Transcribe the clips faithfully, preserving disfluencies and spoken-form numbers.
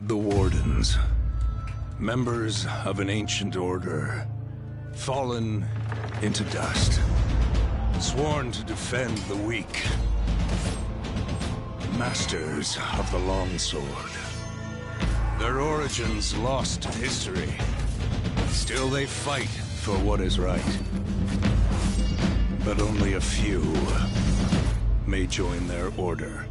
The Wardens. Members of an ancient order. Fallen into dust. Sworn to defend the weak. Masters of the longsword. Their origins lost to history. Still they fight for what is right. But only a few may join their order.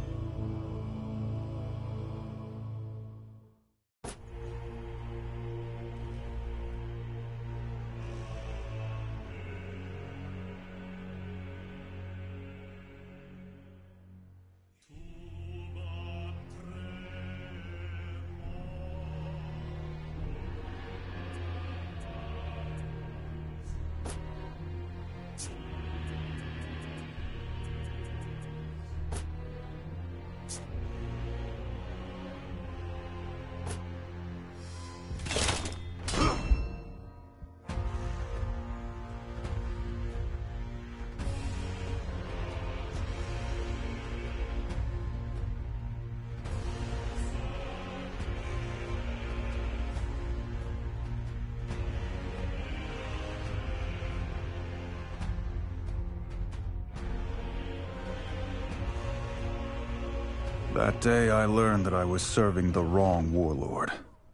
That day I learned that I was serving the wrong warlord.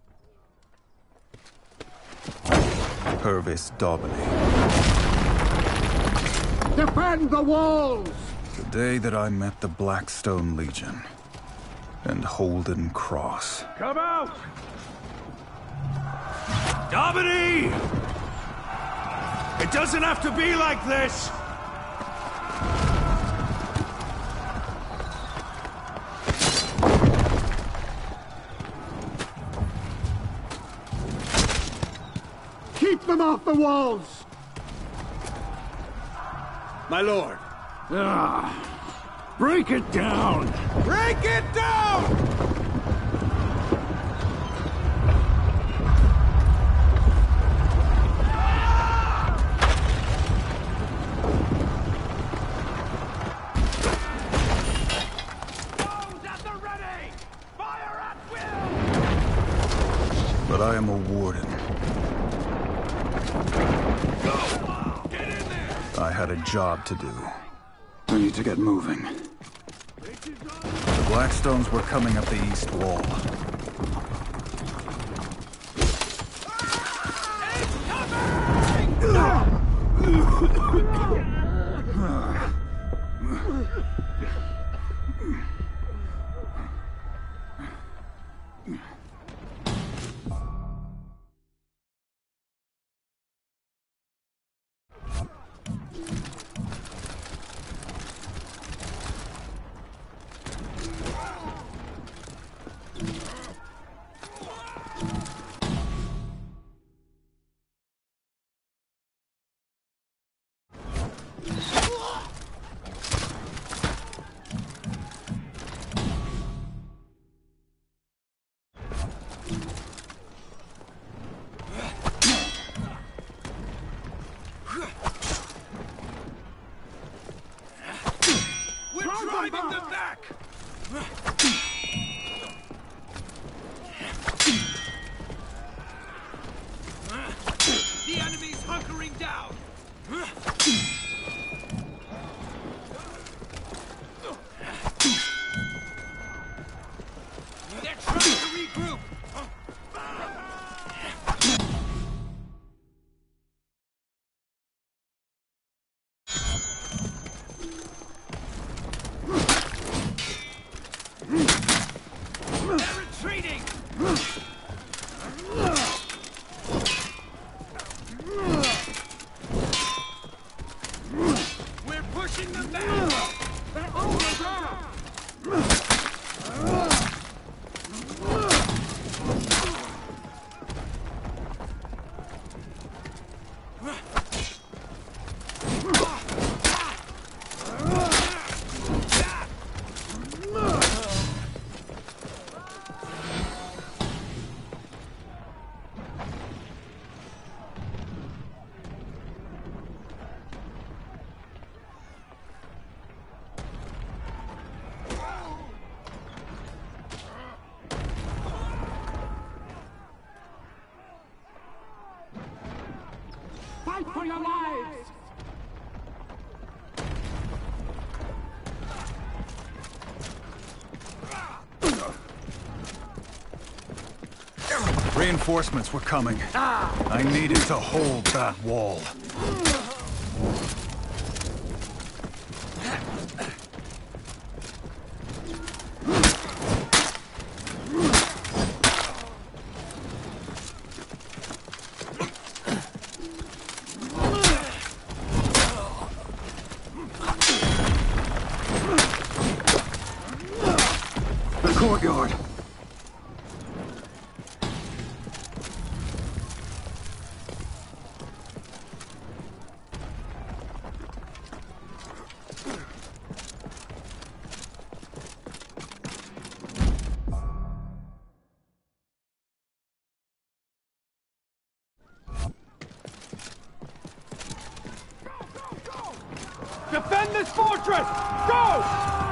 Purvis Daubeny. Defend the walls! The day that I met the Blackstone Legion and Holden Cross. Come out! Daubeny! It doesn't have to be like this! Keep them off the walls! My lord. Ah, break it down! Break it down! But I am a warden. I had a job to do. I need to get moving. The Blackstones were coming up the east wall. Driving them back! The enemy's hunkering down! They're trying to regroup! Retreating! Reinforcements were coming. I needed to hold that wall. The courtyard. Defend this fortress! Go!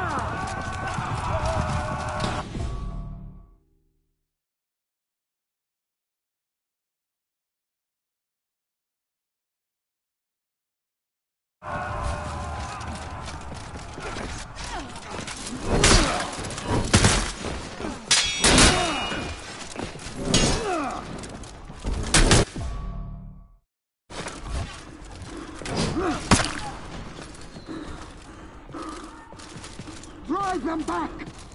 Drive them back!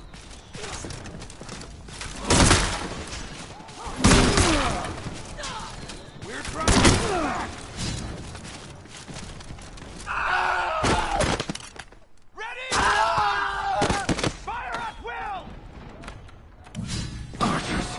We're driving back! Ready? Fire at will! Archers!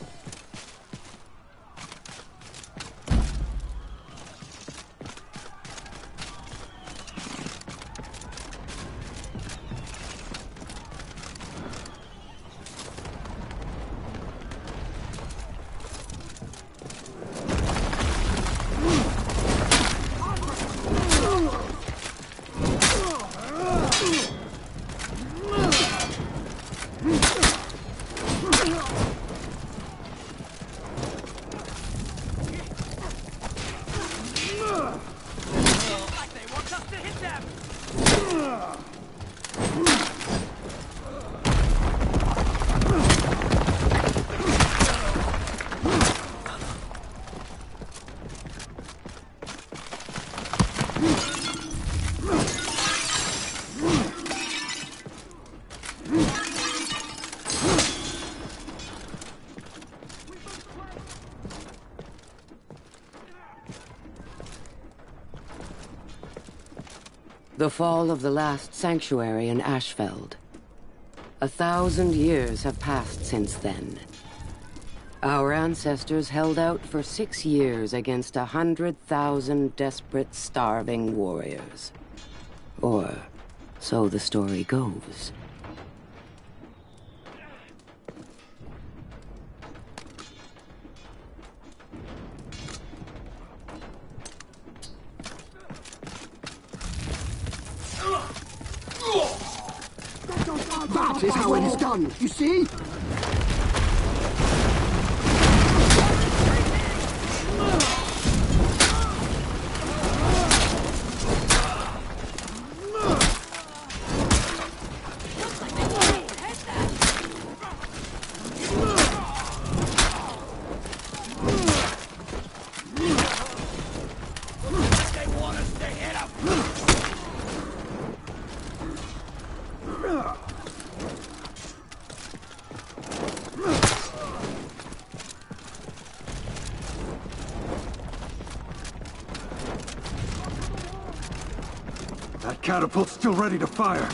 The fall of the last sanctuary in Ashfeld. A thousand years have passed since then. Our ancestors held out for six years against a hundred thousand desperate, starving warriors. Or so the story goes. That is how it is done, you see? That catapult's still ready to fire.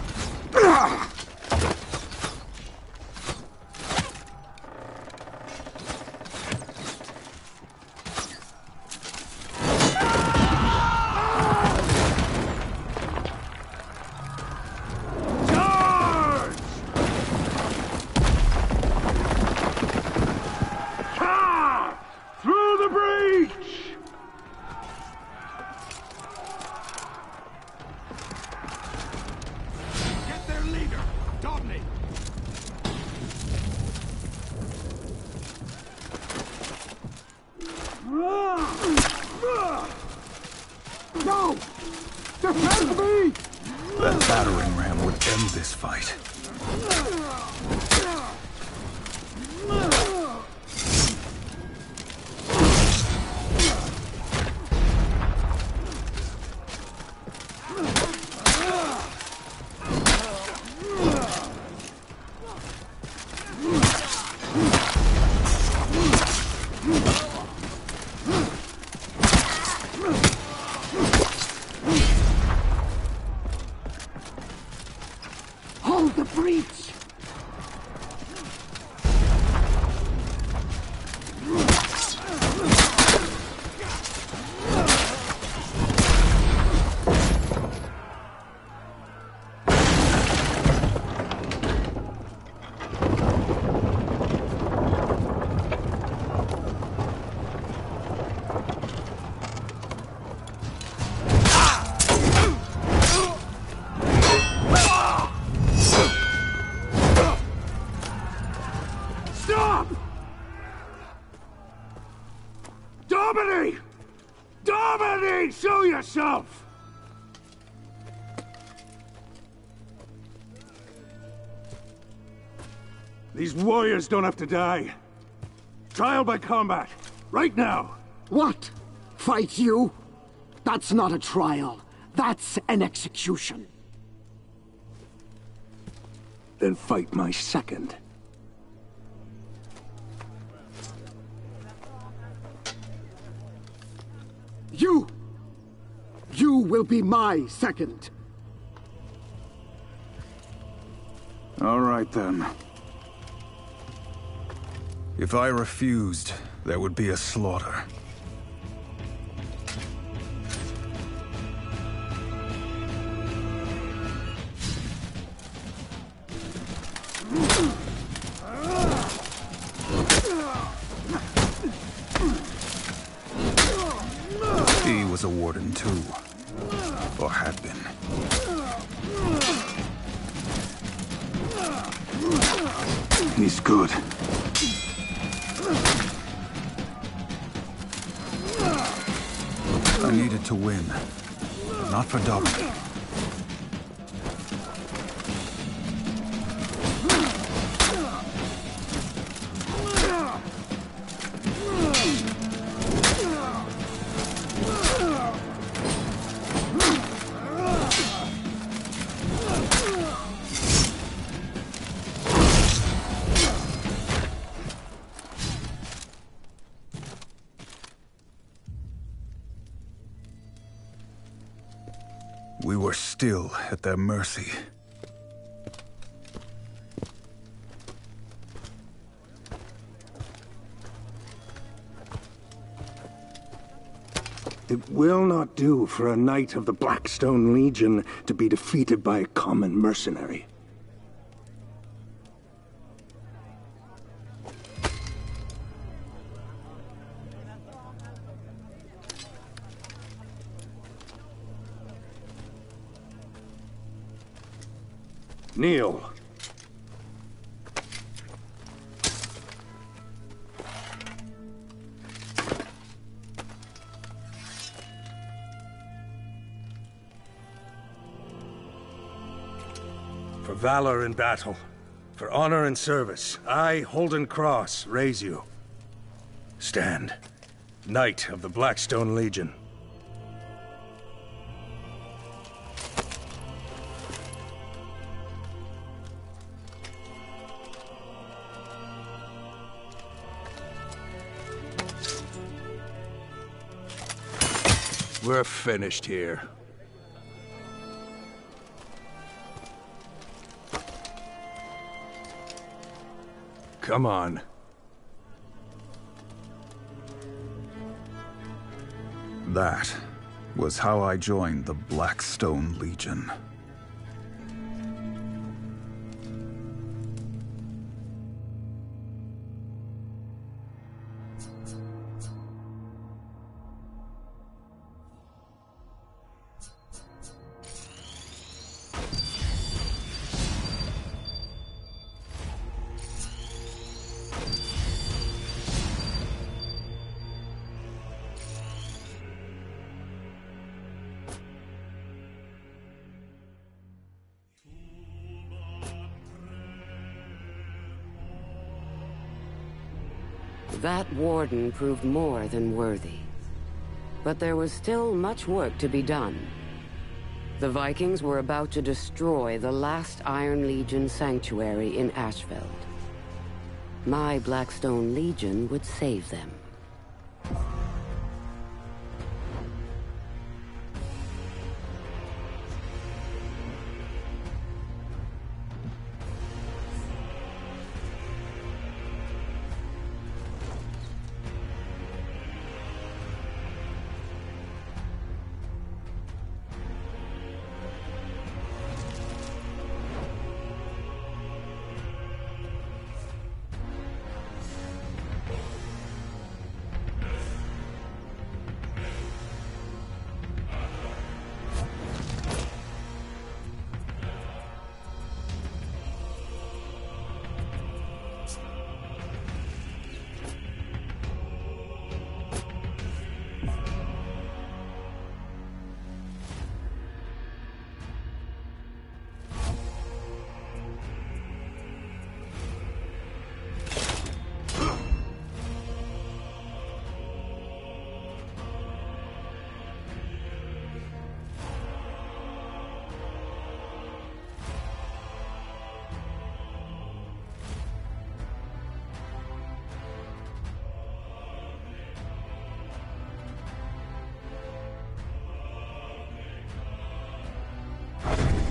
No! Defend me! That battering ram would end this fight. streets! Stop! Domini! Domini! Show yourself! These warriors don't have to die. Trial by combat. Right now. What? Fight you? That's not a trial. That's an execution. Then fight my second. You! You will be my second. All right, then. If I refused, there would be a slaughter. He was a warden too, or had been. He's good. I needed to win, not for Dominic. We were still at their mercy. It will not do for a knight of the Blackstone Legion to be defeated by a common mercenary. Kneel. For valor in battle, for honor and service, I, Holden Cross, raise you. Stand, Knight of the Blackstone Legion. We're finished here. Come on. That was how I joined the Blackstone Legion. That warden proved more than worthy. But there was still much work to be done. The Vikings were about to destroy the last Iron Legion sanctuary in Ashfeld. My Blackstone Legion would save them.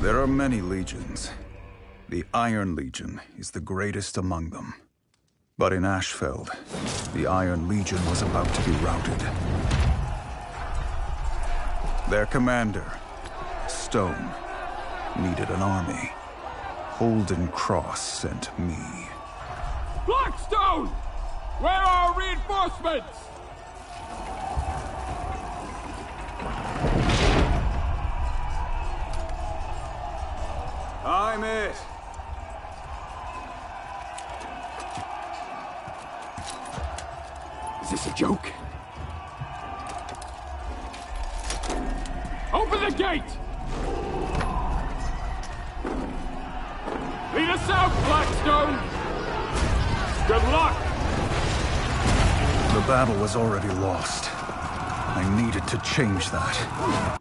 There are many legions. The Iron Legion is the greatest among them. But in Ashfeld, the Iron Legion was about to be routed. Their commander, Stone, needed an army. Holden Cross sent me. Blackstone! Where are our reinforcements? I'm it. Is this a joke? Open the gate! Lead us out, Blackstone! Good luck! The battle was already lost. I needed to change that.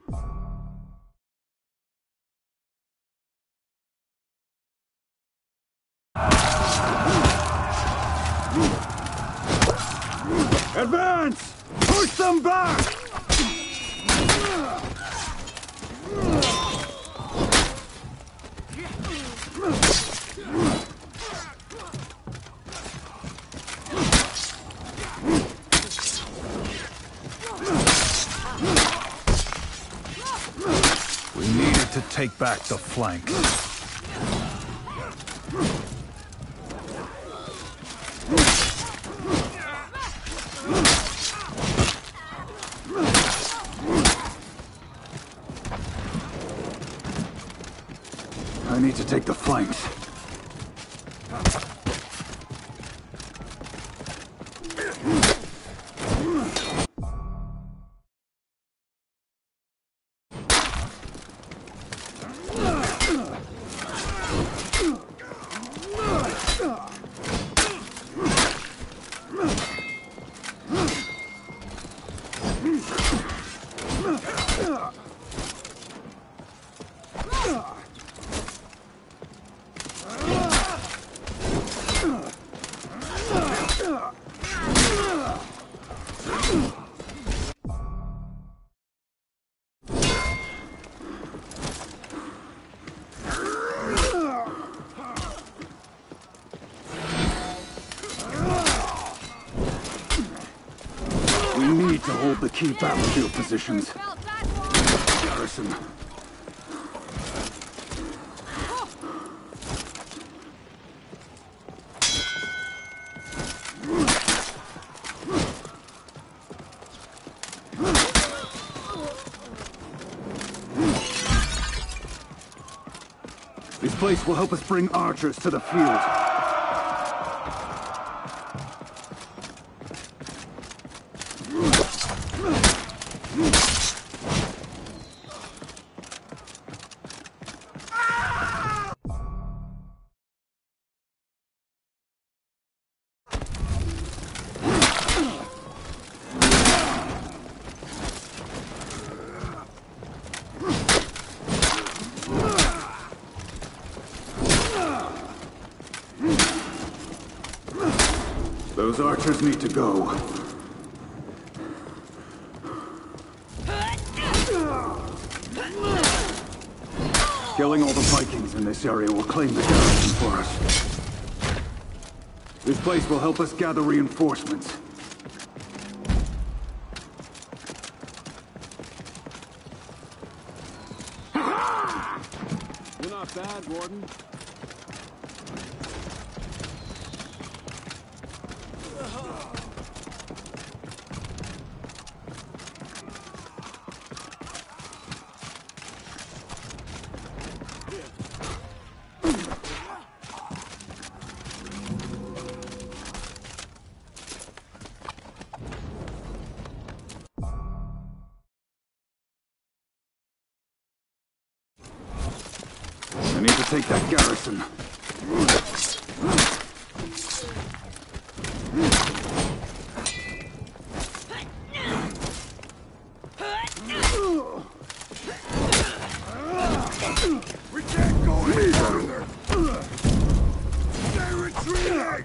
Advance! Push them back! We needed to take back the flanks. I need to take the flanks. We need to hold the key battlefield positions. Garrison. This place will help us bring archers to the field. Those archers need to go. Killing all the Vikings in this area will claim the garrison for us. This place will help us gather reinforcements. You're not bad, Warden. I need to take that garrison. We can't go any further! They're retreating!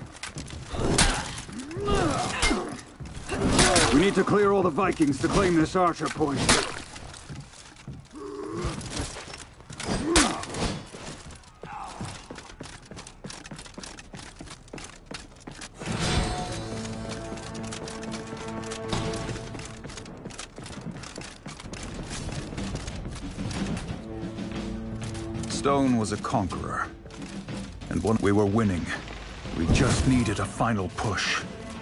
We need to clear all the Vikings to claim this archer point. Stone was a conqueror. And when we were winning, we just needed a final push.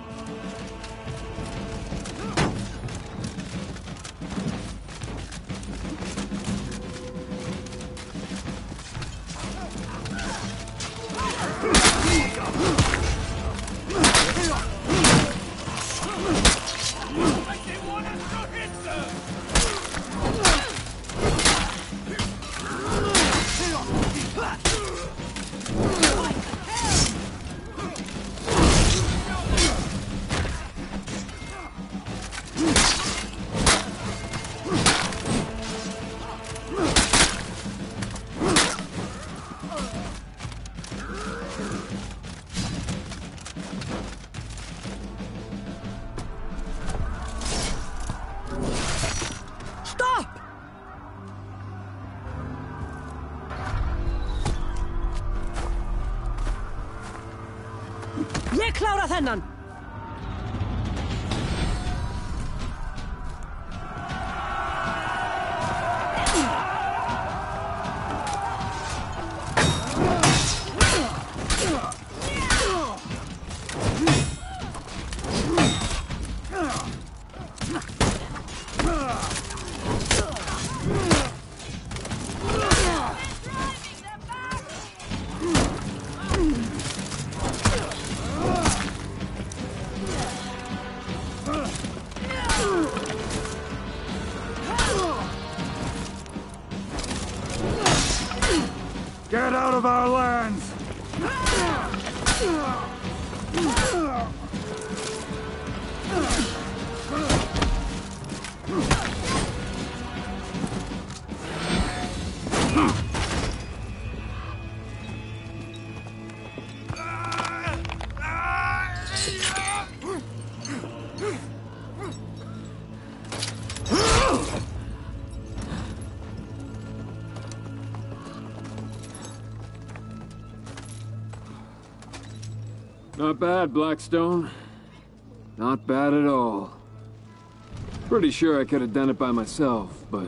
Ég klára þennan! Get out of our lands! Not bad, Blackstone. Not bad at all. Pretty sure I could have done it by myself, but...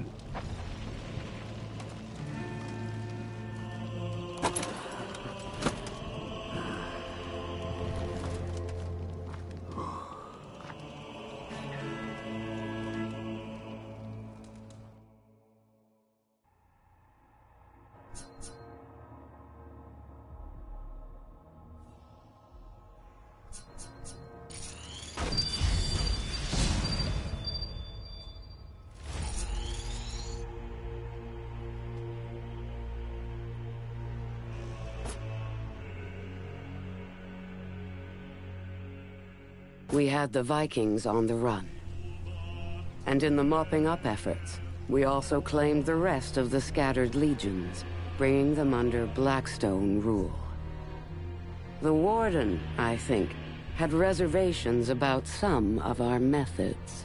We had the Vikings on the run. And in the mopping up efforts, we also claimed the rest of the scattered legions, bringing them under Blackstone rule. The Warden, I think, had reservations about some of our methods.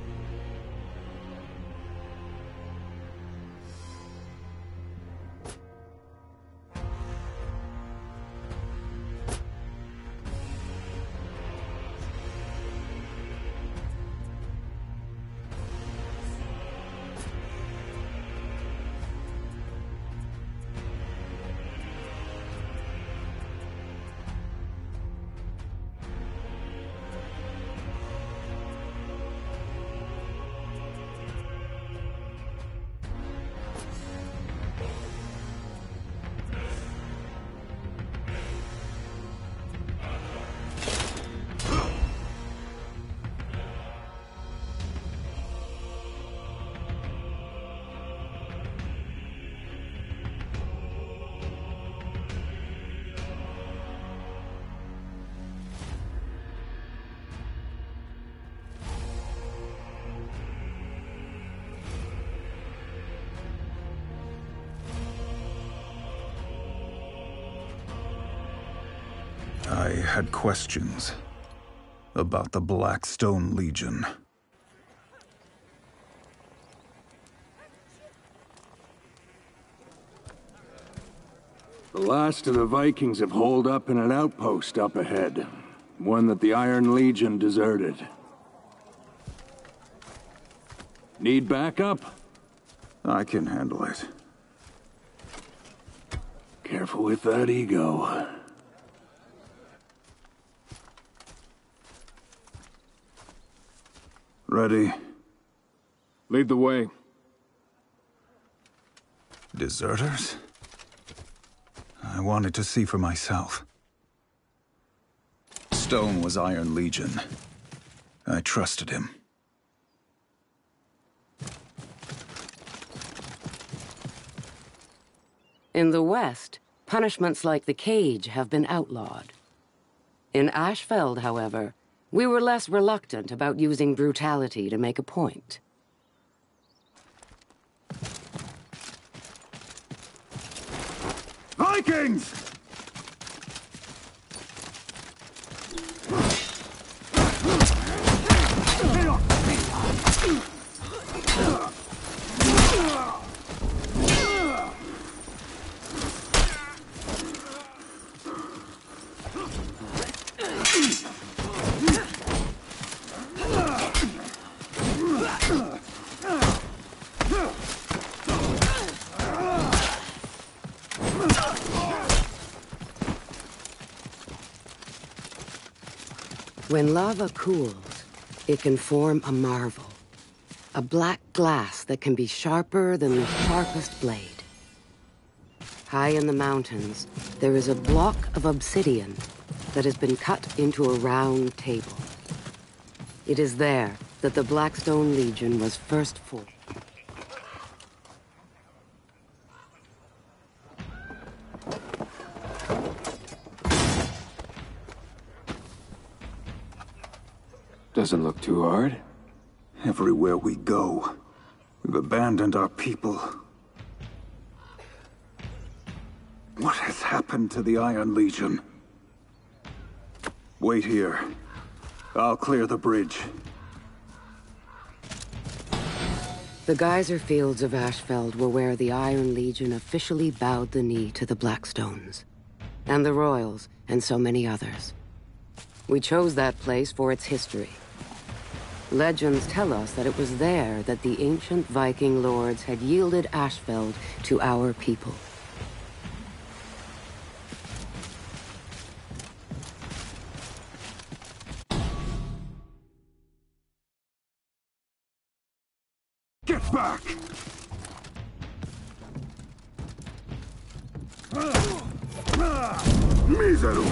I had questions about the Blackstone Legion. The last of the Vikings have holed up in an outpost up ahead. One that the Iron Legion deserted. Need backup? I can handle it. Careful with that ego. Ready? Lead the way. Deserters? I wanted to see for myself. Stone was Iron Legion. I trusted him. In the West, punishments like the cage have been outlawed. In Ashfeld, however, we were less reluctant about using brutality to make a point. Vikings! When lava cools, it can form a marvel. A black glass that can be sharper than the sharpest blade. High in the mountains, there is a block of obsidian that has been cut into a round table. It is there that the Blackstone Legion was first formed. Doesn't look too hard. Everywhere we go, we've abandoned our people. What has happened to the Iron Legion? Wait here. I'll clear the bridge. The geyser fields of Ashfeld were where the Iron Legion officially bowed the knee to the Blackstones, and the Royals, and so many others. We chose that place for its history. Legends tell us that it was there that the ancient Viking lords had yielded Ashfeld to our people. Get back! Miseru!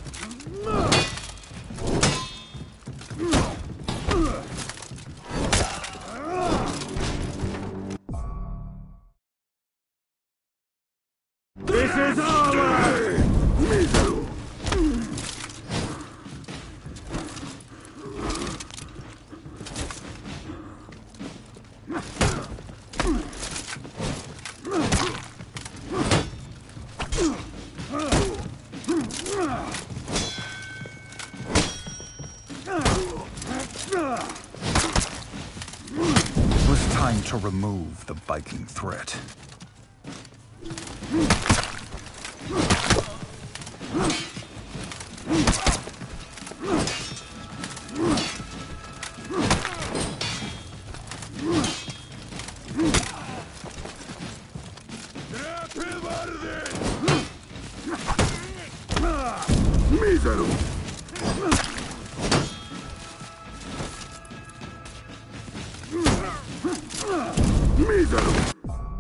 This is ours! Miseru! It was time to remove the Viking threat. Miseru! Miseru!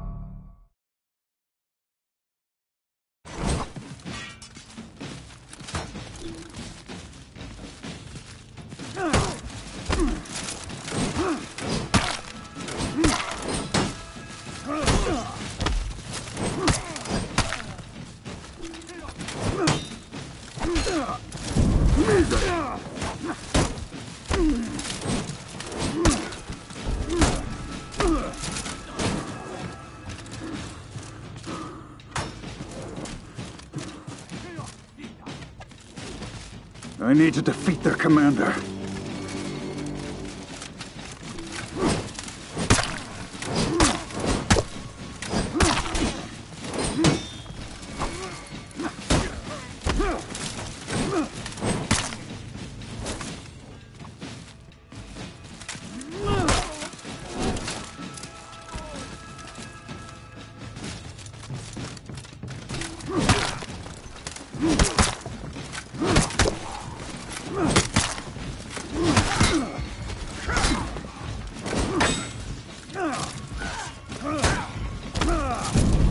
I need to defeat their commander.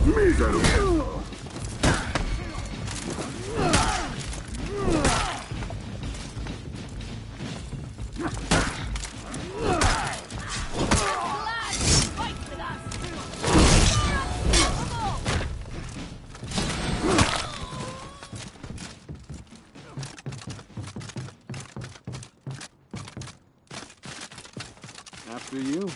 After you.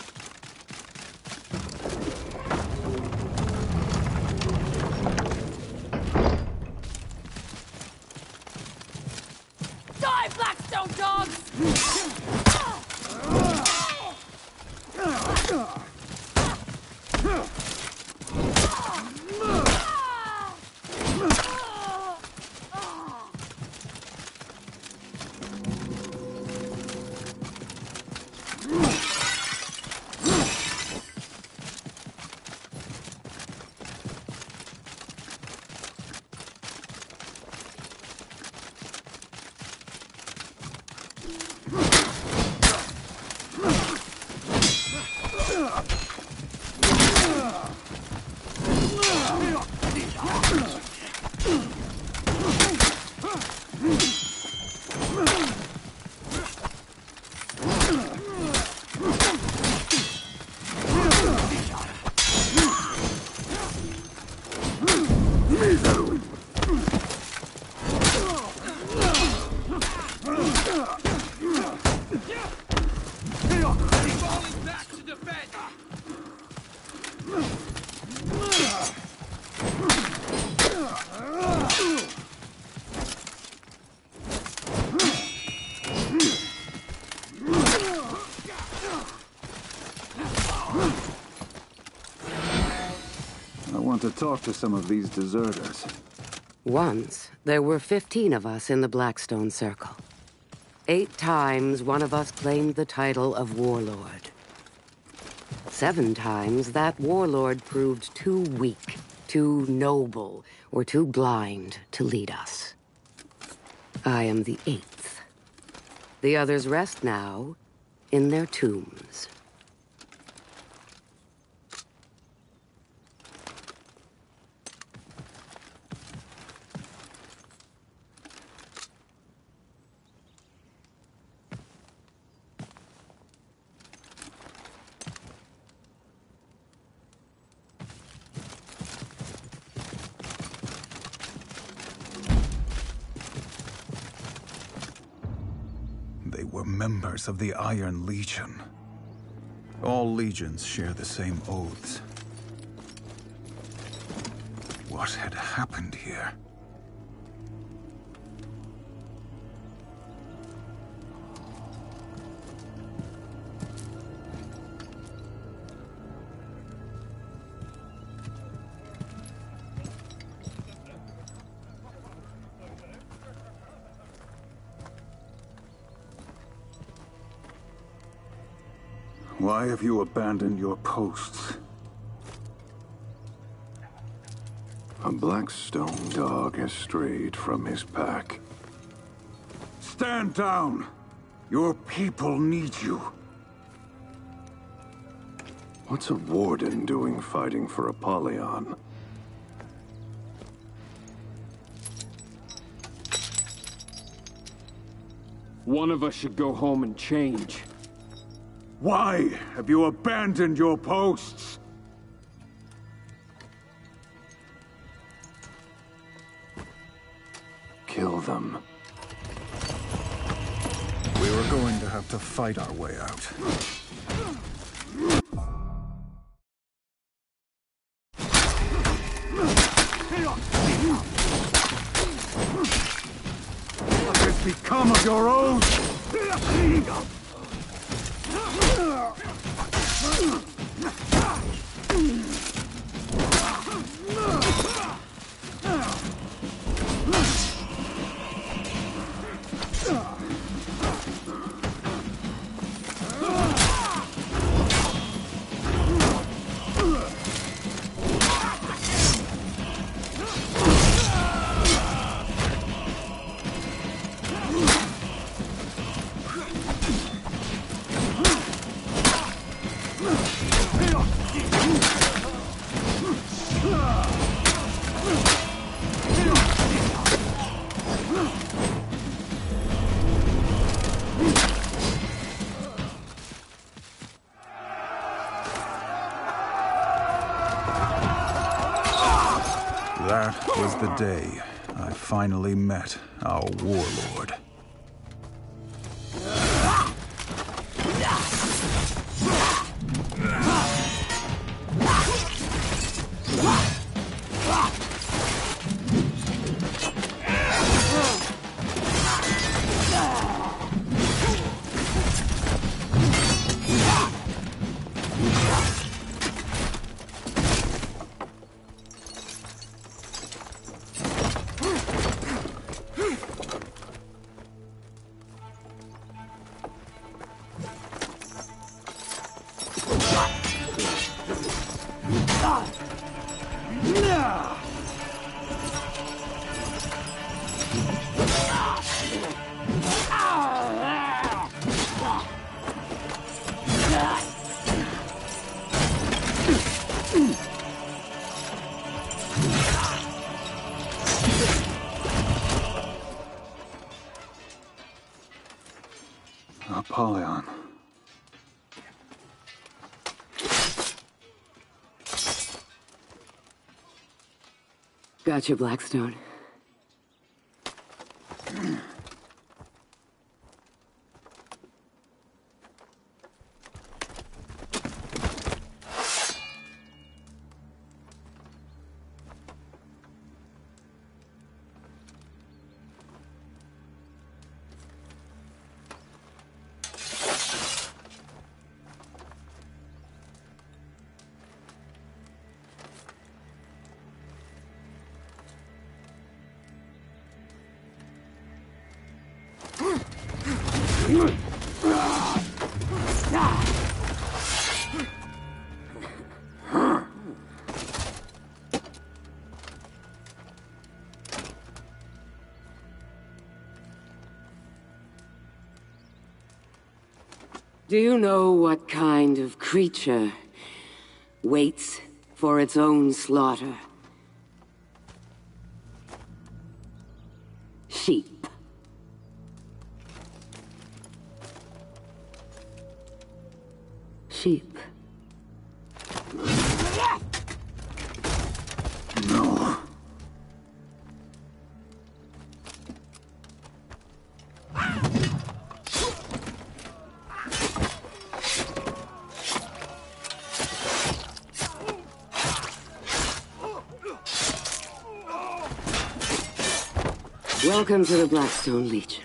Die, Blackstone dogs! I want to talk to some of these deserters. Once, there were fifteen of us in the Blackstone Circle. Eight times, one of us claimed the title of Warlord. Seven times, that Warlord proved too weak, too noble, or too blind to lead us. I am the eighth. The others rest now in their tombs. They were members of the Iron Legion. All legions share the same oaths. What had happened here? Why have you abandoned your posts? A Blackstone dog has strayed from his pack. Stand down! Your people need you. What's a warden doing fighting for Apollyon? One of us should go home and change. Why have you abandoned your posts? Kill them. We were going to have to fight our way out. What has become of your oath? That was the day I finally met our warlord. Apollyon. Gotcha, Blackstone. Do you know what kind of creature waits for its own slaughter? Sheep. Sheep. No. Welcome to the Blackstone Legion.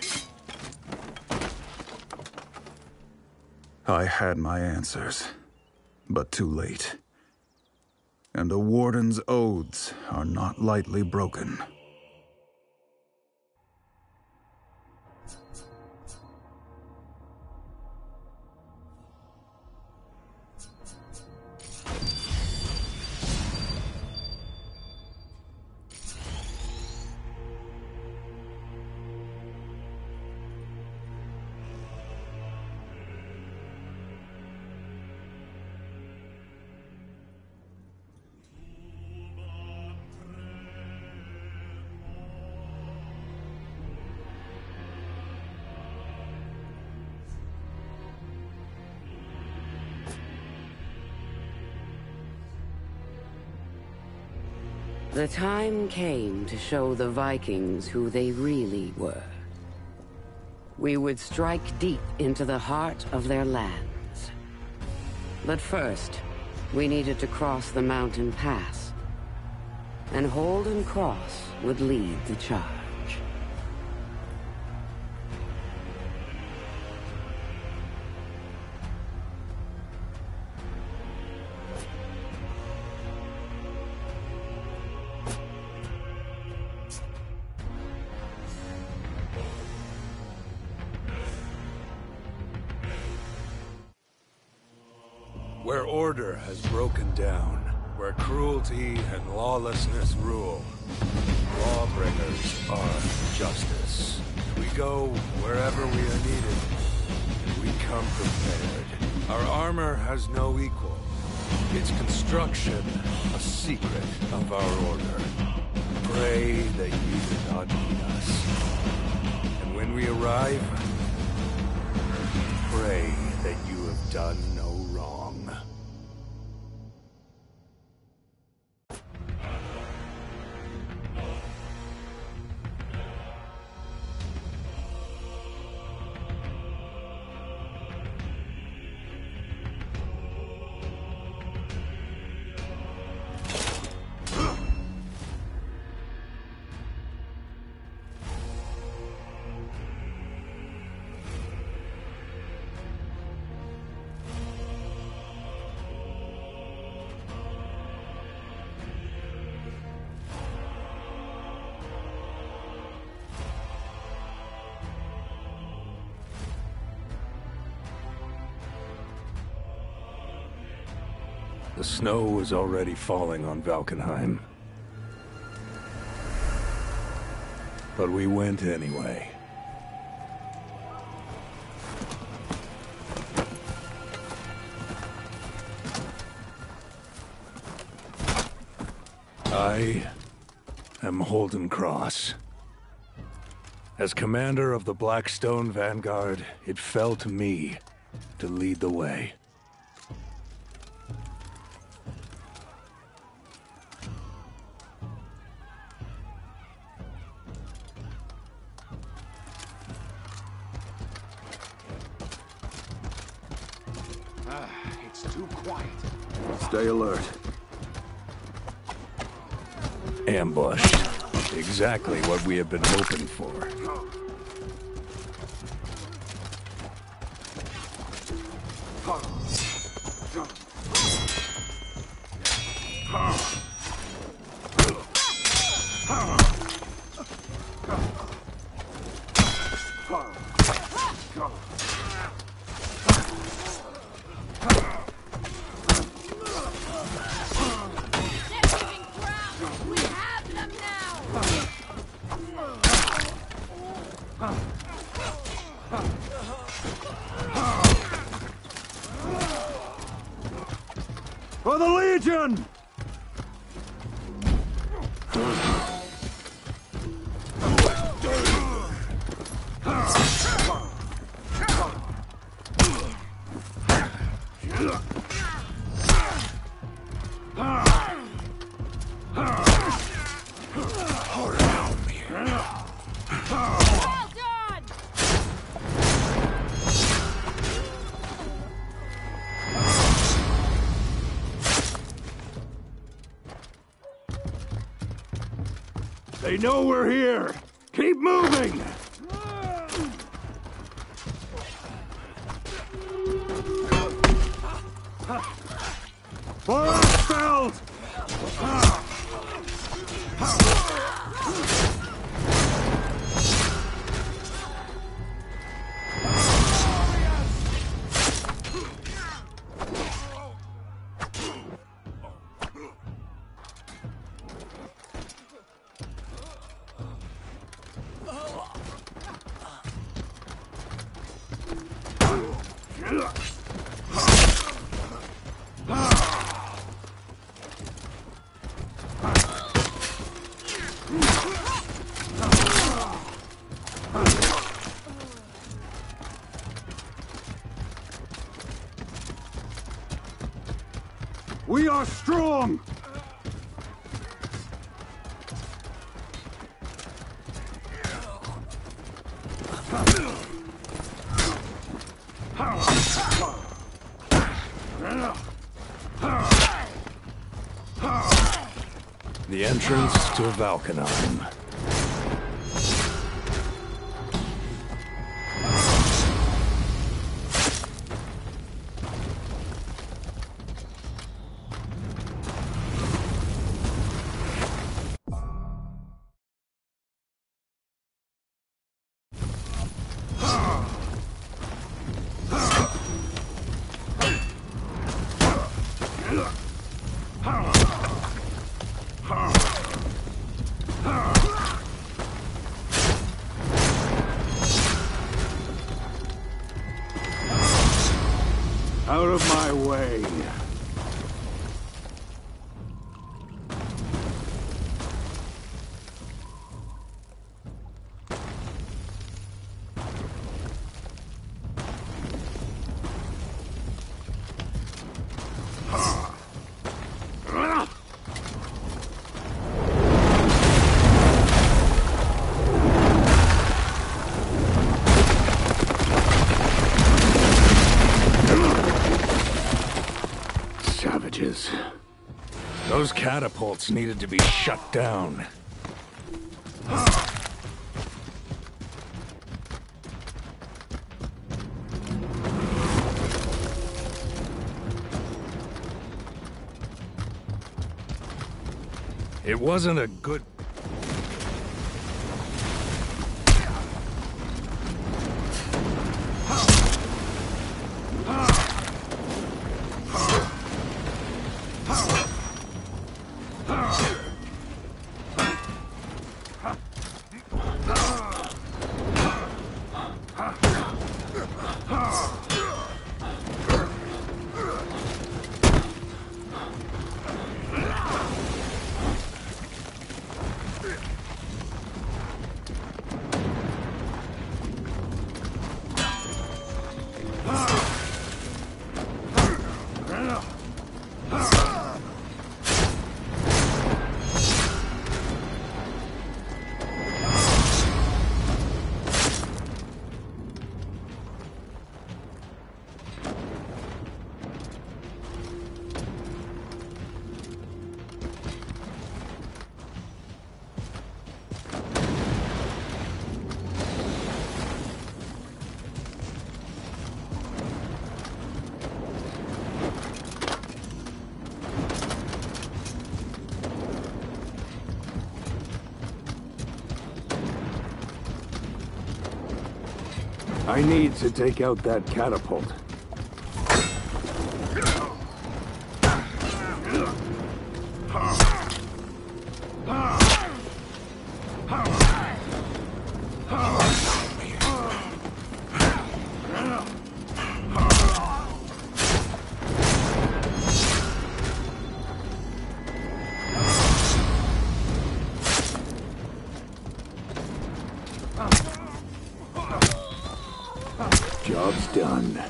I had my answers, but too late. And a warden's oaths are not lightly broken. The time came to show the Vikings who they really were. We would strike deep into the heart of their lands. But first, we needed to cross the mountain pass. And Holden Cross would lead the charge. Where order has broken down, where cruelty and lawlessness rule, lawbringers are justice. We go wherever we are needed. We come prepared. Our armor has no equal. Its construction, a secret of our order. Pray that you do not need us. And when we arrive, pray that you have done no wrong. The snow was already falling on Valkenheim. But we went anyway. I am Holden Cross. As commander of the Blackstone Vanguard, it fell to me to lead the way. Ah, it's too quiet. Stay alert. Ambushed. Exactly what we have been hoping for. For the Legion! They know we're here! Keep moving! Forestfeld! We are strong! The entrance to Valkenheim. Out of my way. Savages. Those catapults needed to be shut down. It wasn't a good... I need to take out that catapult. Job's done.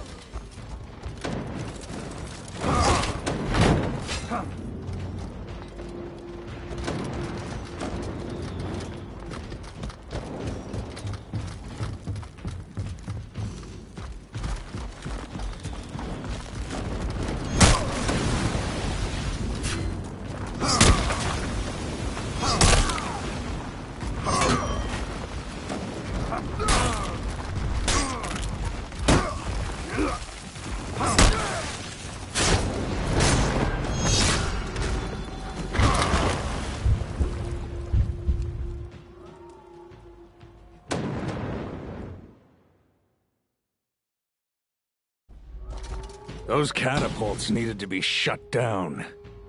Those catapults needed to be shut down.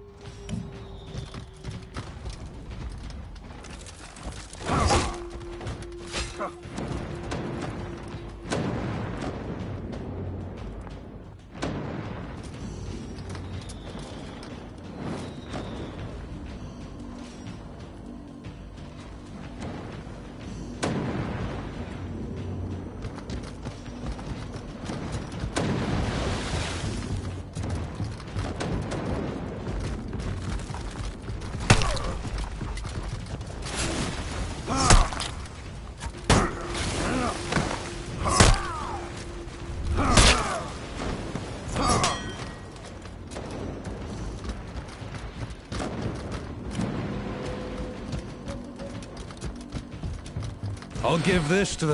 I'll give this to the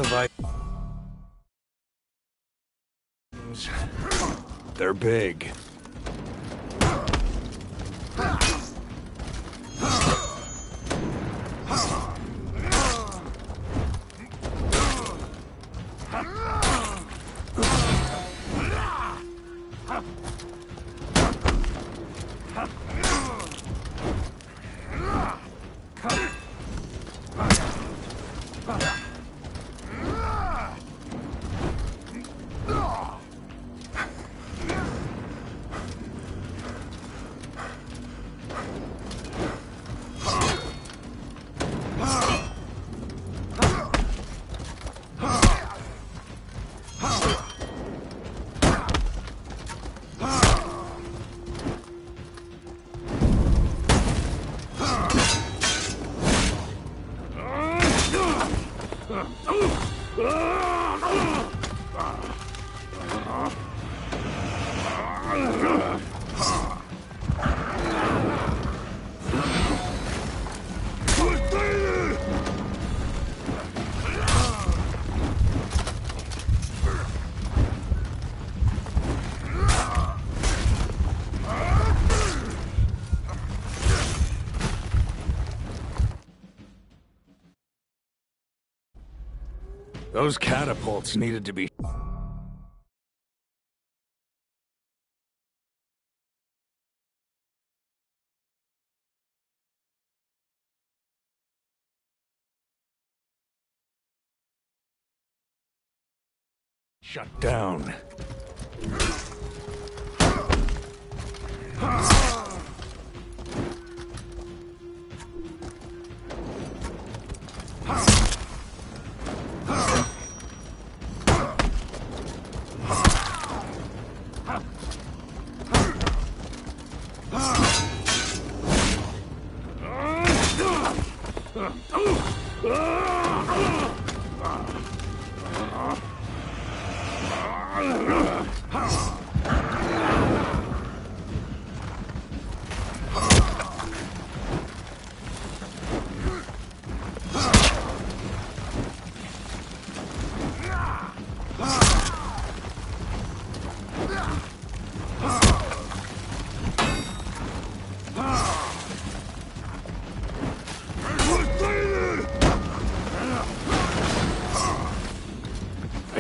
Vikings. They're big. Those catapults needed to be shut down.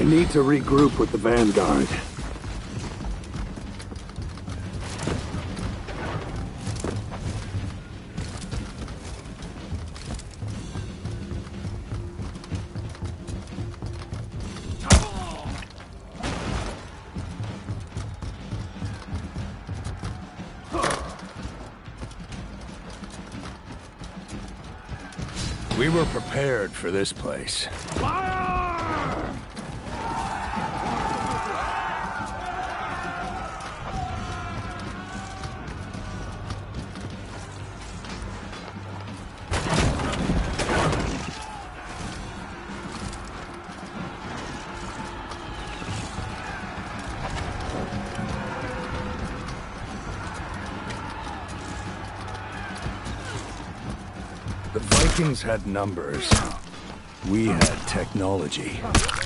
need to regroup with the Vanguard. We were prepared for this place. The Vikings had numbers. We had technology.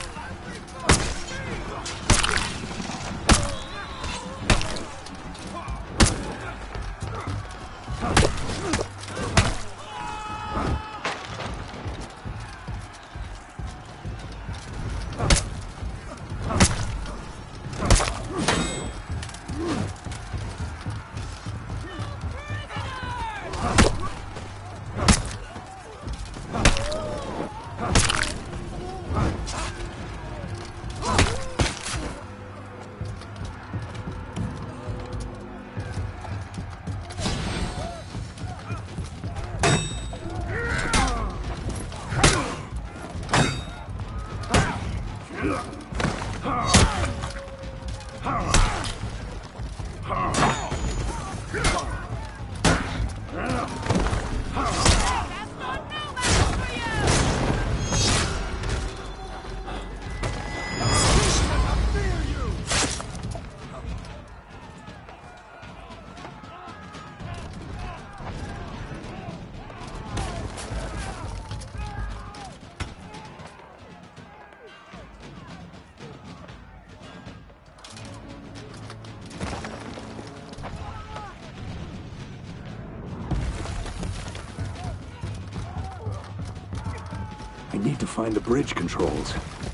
I need to find the bridge controls.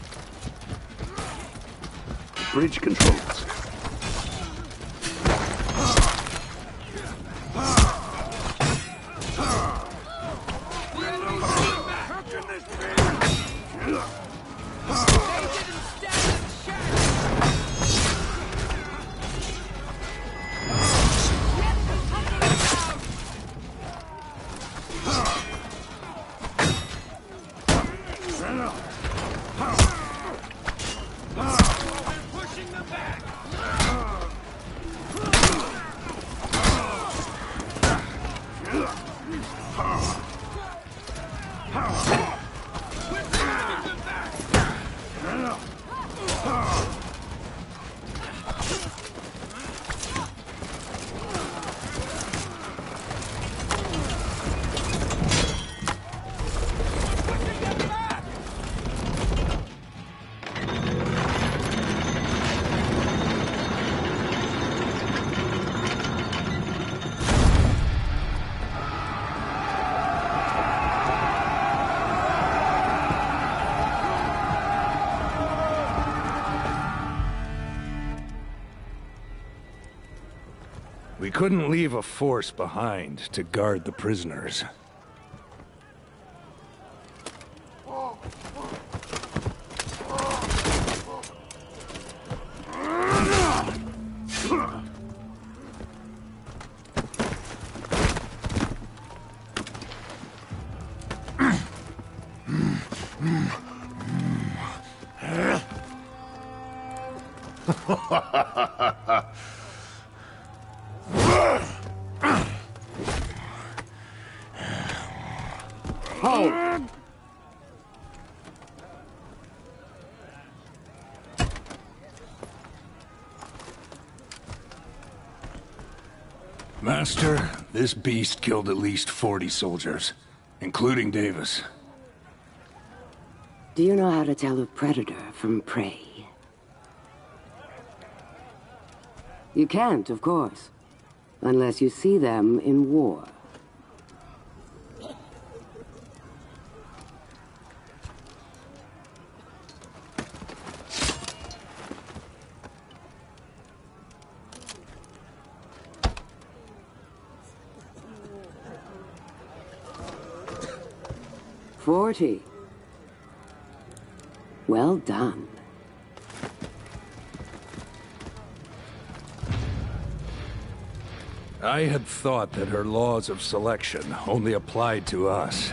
Bridge controls. We couldn't leave a force behind to guard the prisoners. Master, this beast killed at least forty soldiers, including Davis. Do you know how to tell a predator from prey? You can't, of course, unless you see them in war. Forty. Well done. I had thought that her laws of selection only applied to us.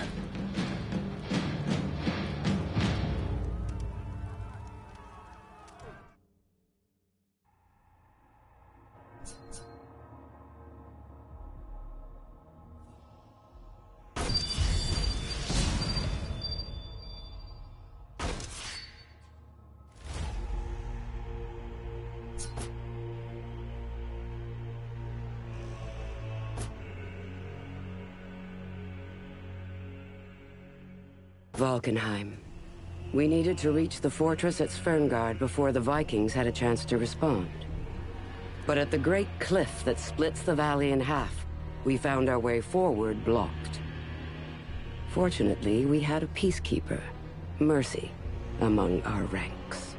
Valkenheim. We needed to reach the fortress at Sverngard before the Vikings had a chance to respond. But at the great cliff that splits the valley in half, we found our way forward blocked. Fortunately, we had a peacekeeper, Mercy, among our ranks.